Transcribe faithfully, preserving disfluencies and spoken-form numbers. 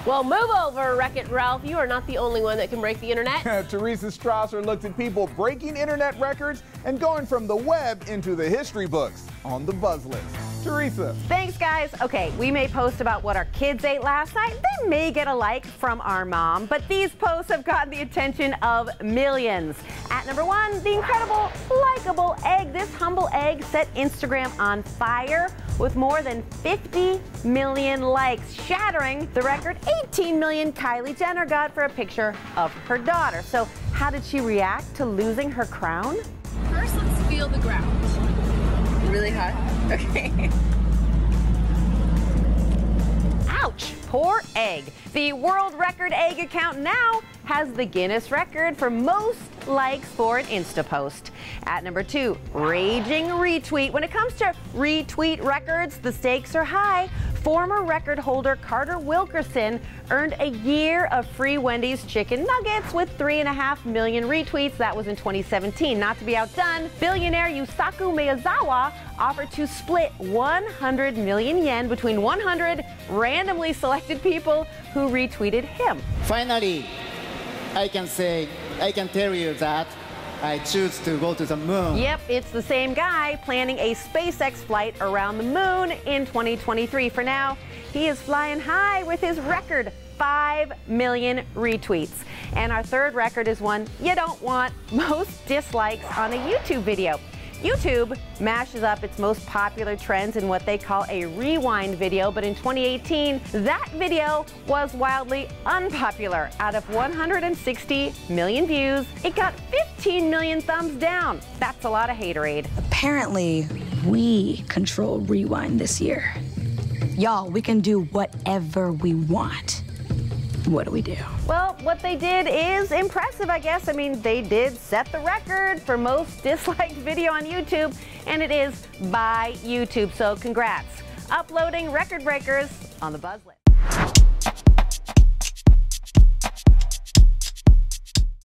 Well, move over, Wreck-It Ralph. You are not the only one that can break the internet. Teresa Strasser looked at people breaking internet records and going from the web into the history books on the Buzzlist. Teresa. Thanks, guys. Okay, we may post about what our kids ate last night. They may get a like from our mom, but these posts have gotten the attention of millions. At number one, the incredible, likable egg. This humble egg set Instagram on fire with more than fifty million likes, shattering the record eighteen million Kylie Jenner got for a picture of her daughter. So how did she react to losing her crown? First, let's feel the ground. Really hot? Okay. Ouch, poor egg. The world record egg account now has the Guinness record for most likes for an Insta post. At number two, raging retweet. When it comes to retweet records, the stakes are high. Former record holder Carter Wilkerson earned a year of free Wendy's chicken nuggets with three and a half million retweets. That was in twenty seventeen. Not to be outdone, billionaire Yusaku Miyazawa offered to split one hundred million yen between one hundred randomly selected people who retweeted him. Finally, I can say, I can tell you that I choose to go to the moon. Yep, it's the same guy planning a SpaceX flight around the moon in twenty twenty-three. For now, he is flying high with his record five million retweets. And our third record is one you don't want: most dislikes on a YouTube video. YouTube mashes up its most popular trends in what they call a rewind video, but in twenty eighteen, that video was wildly unpopular. Out of one hundred sixty million views, it got fifteen million thumbs down. That's a lot of haterade. Apparently, we control rewind this year. Y'all, we can do whatever we want. What do we do? Well, what they did is impressive, I guess. I mean, they did set the record for most disliked video on YouTube, and it is by YouTube. So congrats. Uploading record breakers on the Buzzlist.